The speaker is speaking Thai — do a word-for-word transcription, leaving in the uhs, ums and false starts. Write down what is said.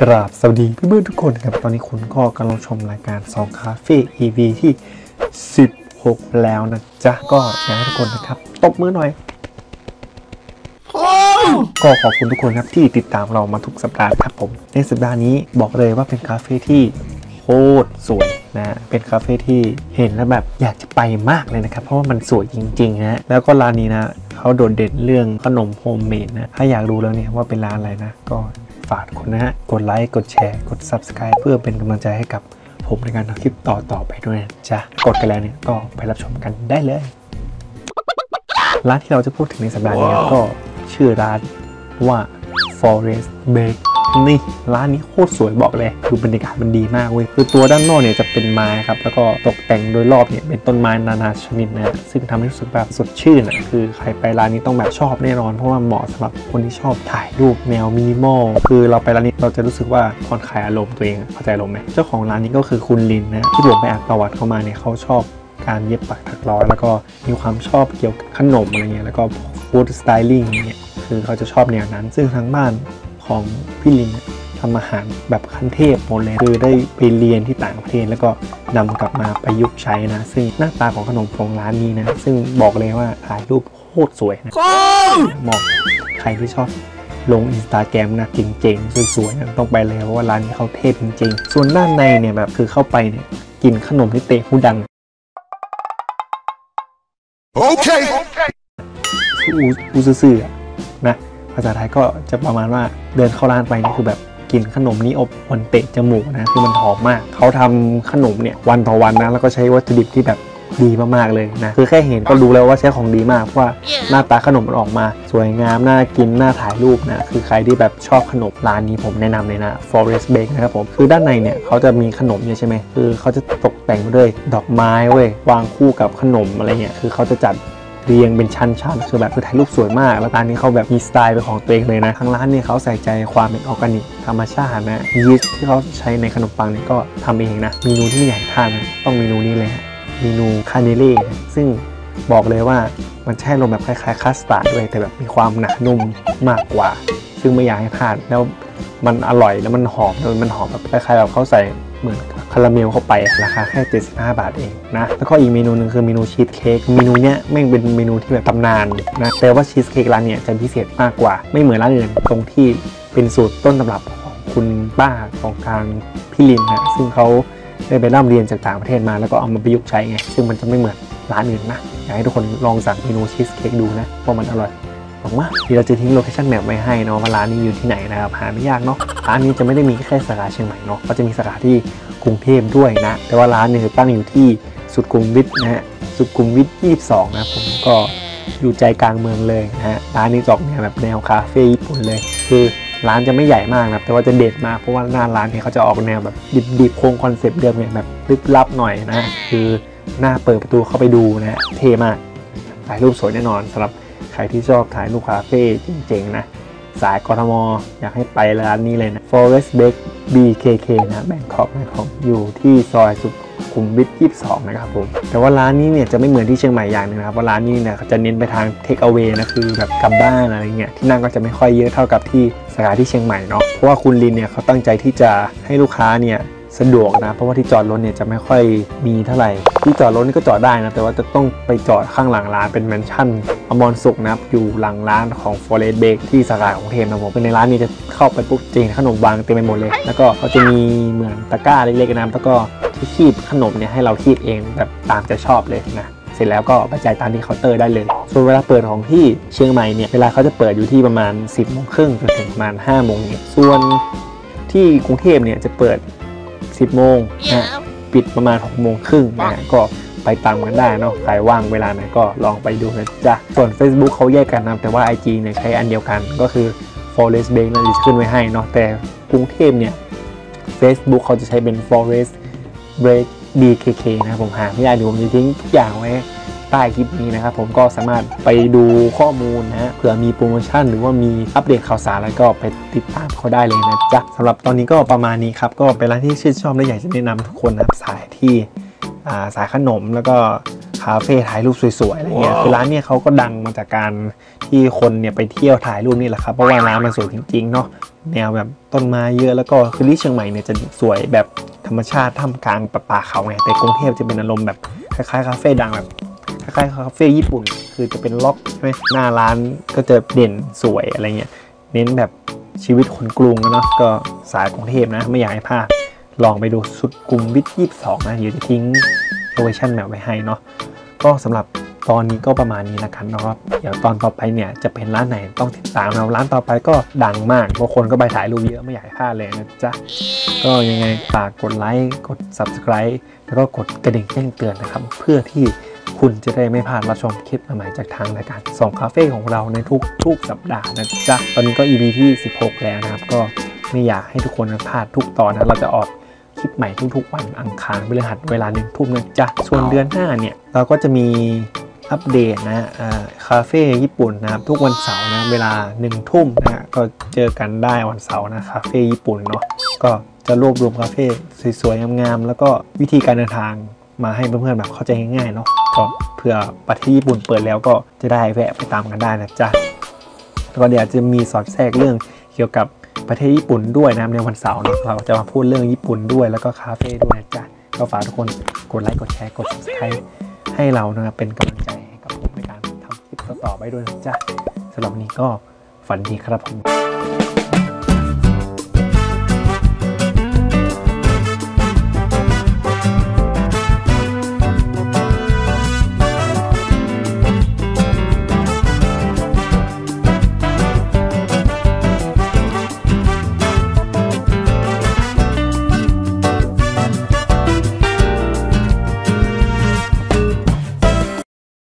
กราบสวัสดีเพื่อนๆทุกคนครับตอนนี้คุณก็กำลังชมรายการสองคาเฟ่ อี พี ที่สิบหกแล้วนะจ๊ะก็อยากให้ทุกคนนะครับตบมือหน่อยก็ขอบคุณทุกคนครับที่ติดตามเรามาทุกสัปดาห์ครับผมในสัปดาห์นี้บอกเลยว่าเป็นคาเฟ่ที่โคตรสวยนะเป็นคาเฟ่ที่เห็นแล้วแบบอยากจะไปมากเลยนะครับเพราะว่ามันสวยจริงๆนะแล้วก็ร้านนี้นะเขาโดดเด่นเรื่องขนมโฮมเมดนะถ้าอยากรู้แล้วเนี่ยว่าเป็นร้านอะไรนะก็ฝากคนนะฮะกดไลค์กดแชร์กด ซับสไครบ์ เพื่อเป็นกำลังใจให้กับผมในการทำคลิปต่อๆไปด้วยนะจ๊ะกดกันแล้วเนี่ยก็ไปรับชมกันได้เลยร้านที่เราจะพูดถึงในสัปดาห์นี้ wow. ก็ชื่อร้านว่า Forest Bake นี่ร้านนี้โคตรสวยบอกเลยคือบรรยากาศมันดีมากเว้ยคือตัวด้านนอกเนี่ยจะเป็นไม้ครับแล้วก็ตกแต่งโดยรอบเนี่ยเป็นต้นไม้นานาชนิดนะซึ่งทำให้รู้สึกแบบสดชื่นนะคือใครไปร้านนี้ต้องแบบชอบแน่นอนเพราะว่าเหมาะสำหรับคนที่ชอบถ่ายรูปแนวมินิมอลคือเราไปร้านนี้เราจะรู้สึกว่าผ่อนคลายอารมณ์ตัวเองเข้าใจอารมณ์ไหมเจ้าของร้านนี้ก็คือคุณลินนะที่ผมไปอ่านประวัติเขามาเนี่ยเขาชอบการเย็บปักถักร้อยแล้วก็มีความชอบเกี่ยวกับขนมอะไรเงี้ยแล้วก็ฟู้ดสไตลิ่งเนี่ยคือเขาจะชอบแนวนั้นซึ่งทางบ้านของพี่ลินทำอาหารแบบขั้นเทพหมดเลยคือได้ไปเรียนที่ต่างประเทศแล้วก็นำกลับมาประยุกต์ใช้นะซึ่งหน้าตาของขนมของร้านนี้นะซึ่งบอกเลยว่าถ่ายรูปโคตรสวยนะเหมาะใครที่ชอบลงอินสตาแกรมนะเจ๋งๆสวยๆนะต้องไปเลยเพราะว่าร้านนี้เขาเทพจริงๆส่วนด้านในเนี่ยแบบคือเข้าไปเนี่ยกินขนมที่เตะผู้ดังโอเคอูอูซื่อๆนะภาษาไทยก็จะประมาณว่าเดินเข้าร้านไปนี่คือแบบกินขนมนี้อบมันเตะจมูกนะคือมันหอมมากเขาทำขนมเนี่ยวันต่อวันนะแล้วก็ใช้วัตถุดิบที่แบบดีมากๆเลยนะคือแค่เห็นก็รู้แล้วว่าใช้ของดีมากเพราะว่าหน้าตาขนมมันออกมาสวยงามน่ากินน่าถ่ายรูปนะคือใครที่แบบชอบขนมร้านนี้ผมแนะนำเลยนะ Forest Bake นะครับผมคือด้านในเนี่ยเขาจะมีขนมเนี่ยใช่ไหมคือเขาจะตกแต่งด้วยดอกไม้เว้ยวางคู่กับขนมอะไรเงี้ยคือเขาจะจัดเรียงเป็นชั้นๆคือแบบคือถ่ายรูปสวยมากแล้วร้านนี้เขาแบบมีสไตล์เป็นของตัวเองเลยนะทางร้านเนี่ยเขาใส่ใจความเป็นออร์แกนิกธรรมชาตินะยีสต์ที่เขาใช้ในขนมปังเนี่ยก็ทำเองนะเมนูที่ไม่อยากทานต้องเมนูนี้เลยเมนูคาเนเล่ซึ่งบอกเลยว่ามันใช่ลมแบบคล้ายๆคัสตาร์ดด้วยแต่แบบมีความหนานุ่มมากกว่าซึ่งไม่อยากให้พลาดแล้วมันอร่อยแล้วมันหอมแล้วมันหอมแบบคล้ายๆแบบเขาใส่เหมือนคาราเมลเข้าไปราคาแค่เจ็ดสิบห้าบาทเองนะแล้วก็อีกเมนูหนึ่งคือเมนูชีสเค้กเมนูเนี้ยแม่งเป็นเมนูที่แบบตำนานนะแต่ว่าชีสเค้กร้านเนี้ยจะพิเศษมากกว่าไม่เหมือนร้านอื่นตรงที่เป็นสูตรต้นตำรับของคุณป้าของทางพี่ลินนะซึ่งเขาได้ไปร่ำเรียนจากต่างประเทศมาแล้วก็เอามาประยุกต์ใช้ไงซึ่งมันจะไม่เหมือนร้านอื่นนะอยากให้ทุกคนลองสั่งเมนูชีสเค้กดูนะเพราะมันอร่อยมากที่เราจะทิ้งโลเคชั่นแมปไว้ให้เนาะว่าร้านนี้อยู่ที่ไหนนะครับหาไม่ยากเนาะร้านนี้จะไม่ได้มีแค่สาขาเชียงใหม่เนาะก็จะมีสาขาที่กรุงเทพด้วยนะแต่ว่าร้านเนี่ยตั้งอยู่ที่สุขุมวิทนะฮะสุขุมวิทยี่สิบสองนะผมก็อยู่ใจกลางเมืองเลยนะฮะร้านนี้จอกเนี่ยแบบแนวคาเฟ่ญี่ปุ่นเลยคือร้านจะไม่ใหญ่มากนะแต่ว่าจะเด็ดมากเพราะว่าหน้าร้านเนี่ยเขาจะออกแนวแบบดิบๆโครงคอนเซปต์เดิมเนี่ยแบบลึกลับหน่อยนะคือหน้าเปิดประตูเข้าไปดูนะฮะเท่มากถ่ายรูปสวยแน่นอนสำหรับใครที่ชอบถ่ายรูปคาเฟ่เจ๋งๆนะสายกทมอยากให้ไปร้านนี้เลยนะ Forest Bake บี เค เค นะแบงคอกนะครับอยู่ที่ซอยสุขุมวิทยี่สิบสองนะครับผมแต่ว่าร้านนี้เนี่ยจะไม่เหมือนที่เชียงใหม่อย่างนึงนะครับว่าร้านนี้เนี่ยจะเน้นไปทาง Take Away นะคือแบบกลับบ้านอะไรเงี้ยที่นั่งก็จะไม่ค่อยเยอะเท่ากับที่สาขาที่เชียงใหม่เนาะเพราะว่าคุณลินเนี่ยเขาตั้งใจที่จะให้ลูกค้าเนี่ยสะดวกนะเพราะว่าที่จอดรถเนี่ยจะไม่ค่อยมีเท่าไหร่ที่จอดรถนี่ก็จอดได้นะแต่ว่าจะต้องไปจอดข้างหลังร้านเป็นแมนชั่นอมรสุขนะครับอยู่หลังร้านของ Forest Bake ที่สาขาของเทมนะผมเป็นในร้านนี้จะเข้าไปปุ๊บจริงขนมวางเต็มไปหมดเลยแล้วก็เขาจะมีเหมือนตะกร้าเล็กๆนะแล้วก็ที่คีบขนมเนี่ยให้เราคีบเองแบบตามใจชอบเลยนะเสร็จแล้วก็ไปจ่ายตามที่เคาน์เตอร์ได้เลยส่วนเวลาเปิดของที่เชียงใหม่เนี่ยเวลาเขาจะเปิดอยู่ที่ประมาณสิบโมงครึ่งจนถึงประมาณห้าโมงเนี่ยส่วนที่กรุงเทพเนี่ยจะเปิดสิบโมงนะปิดประมาณหกโมงครึ่งนะก็ไปตามกันได้เนาะใครว่างเวลาไหนก็ลองไปดูนะจ๊ะส่วน Facebook เขาแยกกันนะแต่ว่า ไอ จี เนี่ยใช้อันเดียวกันก็คือ Forest Bake นะจะขึ้นไว้ให้เนาะแต่กรุงเทพเนี่ย Facebook เขาจะใช้เป็น Forest Bake บี เค เค นะผมหาไม่ได้ดูผมจะทิ้งทุกอย่างไว้ใต้คลิปนี้นะครับผมก็สามารถไปดูข้อมูลนะฮะเผื่อมีโปรโมชั่นหรือว่ามีอัปเดตข่าวสารแล้วก็ไปติดตามเขาได้เลยนะจ๊ะสำหรับตอนนี้ก็ประมาณนี้ครับก็เป็นร้านที่ชื่นชอบและอยากจะแนะนำทุกคนนะสายที่สายขนมแล้วก็คาเฟ่ถ่ายรูปสวยๆอะไรเงี้ยคือร้านเนี่ยเขาก็ดังมาจากการที่คนเนี่ยไปเที่ยวถ่ายรูปนี่แหละครับเพราะว่าร้านมันสวยจริงๆเนาะแนวแบบต้นไม้เยอะแล้วก็คือที่เชียงใหม่เนี่ยจะสวยแบบธรรมชาติท่ามกลางป่าเขาไงแต่กรุงเทพจะเป็นอารมณ์แบบคล้ายๆคาเฟ่ดังแบบคล้ายๆคาเฟ่ญี่ปุ่นคือจะเป็นล็อกใช่ไหมหน้าร้านก็จะเด่นสวยอะไรเงี้ยเน้นแบบชีวิตคนกรุงเนาะก็สายกรุงเทพนะไม่อยากให้พลาดลองไปดูสุดกลุ่มวิทยี่สิบสองนะเดี๋ยวจะทิ้งโลเคชั่นแบบไว้ให้เนาะก็สำหรับตอนนี้ก็ประมาณนี้นะครับนะครับเดี๋ยวตอนต่อไปเนี่ยจะเป็นร้านไหนต้องติดตามนะร้านต่อไปก็ดังมากเพราะคนก็ไปถ่ายรูปเยอะไม่อยากให้พลาดเลยนะจ๊ะก็ยังไงฝากกดไลค์กด ซับสไครบ์ แล้วก็กดกระดิ่งแจ้งเตือนนะครับเพื่อที่คุณจะได้ไม่พลาดรับชมคลิปใหม่ๆจากทางรายการสองคาเฟ่ของเราในทุกทุกสัปดาห์นะจ๊ะตอนนี้ก็ อี พี ที่สิบหกแล้วนะครับก็ไม่อยากให้ทุกคนพลาดทุกตอนนะเราจะออกคลิปใหม่ทุกๆวันอังคารพฤหัสเวลาหนึ่งทุ่มนะจ๊ะส่วนเดือนหน้าเนี่ยเราก็จะมีอัปเดตนะคาเฟ่ญี่ปุ่นนะครับทุกวันเสาร์นะเวลาหนึ่งทุ่มนะก็เจอกันได้วันเสาร์นะคาเฟ่ญี่ปุ่นเนาะก็จะรวบรวมคาเฟ่สวยๆงามๆแล้วก็วิธีการเดินทางมาให้เพื่อนๆแบบเข้าใจง่ายๆเนาะก็เผื่อประเทศญี่ปุ่นเปิดแล้วก็จะได้แวะไปตามกันได้นะจ๊ะแล้วก็เดี๋ยวจะมีสอดแทรกเรื่องเกี่ยวกับประเทศญี่ปุ่นด้วยนะในวันเสาร์เนาะเราจะมาพูดเรื่องญี่ปุ่นด้วยแล้วก็คาเฟ่ด้วยนะจ๊ะก็ฝากทุกคนกดไลค์กดแชร์กด ซับสไครบ์ ให้เรานะครับเป็นกำลังใจให้กับผมในการทำคลิปต่อๆไปด้วยนะจ๊ะสำหรับวันนี้ก็ฝันดีครับผม